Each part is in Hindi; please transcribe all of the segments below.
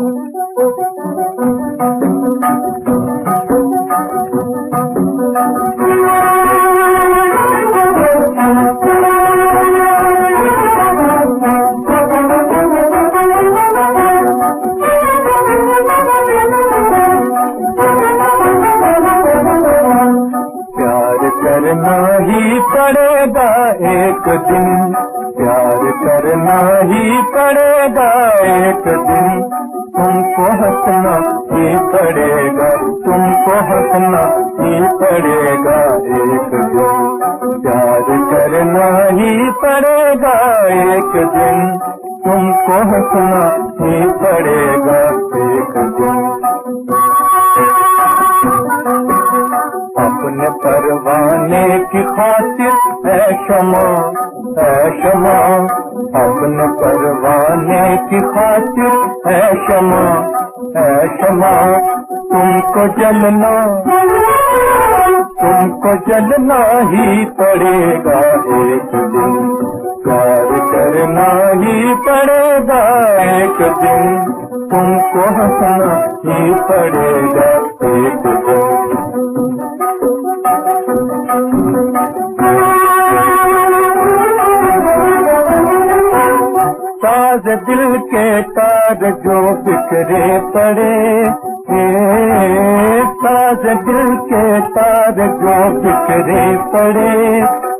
करना ही पड़ेगा एक दिन, प्यार करना ही पड़ेगा एक दिन, तुमको हंसना ही पड़ेगा, तुमको हंसना ही पड़ेगा एक दिन, प्यार करना ही पड़ेगा एक दिन, तुमको हंसना ही पड़ेगा एक दिन। अपने परवाने की खातिर है क्षमा, है क्षमा, अपने परवाने की खातिर है क्षमा, है क्षमा, तुमको जलना, तुमको जलना ही पड़ेगा एक दिन, प्यार करना ही पड़ेगा एक दिन, तुमको हंसना ही पड़ेगा एक दिन। साज दिल के तार जो बिखरे पड़े, साज दिल के तार जो बिखरे पड़े,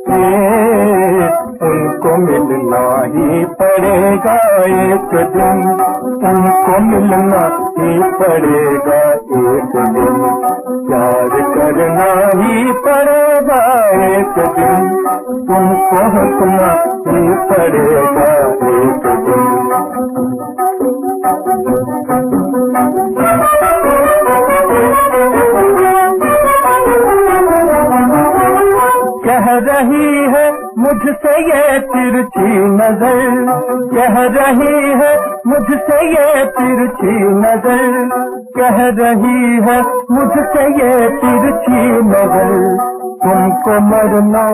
उनको मिलना ही पड़ेगा एक दिन, उनको मिलना ही पड़ेगा एक दिन, प्यार करना ही पड़ेगा एक दिन, तुमको हंसना ही पड़ेगा एक दिन। कह रही है मुझसे ये तिरछी नजर, कह रही है मुझसे ये तिरछी नजर, कह रही है मुझसे ये तिरछी नजर, तुमको मरना,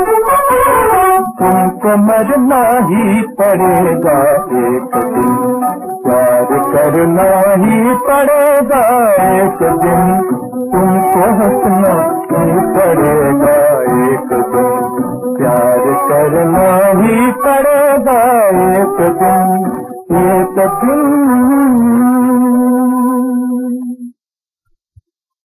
तुमको मरना ही पड़ेगा एक दिन, प्यार करना ही पड़ेगा एक दिन, तुमको हंसना ही पड़ेगा एक दिन, प्यार करना ही पड़ेगा एक दिन, एक दिन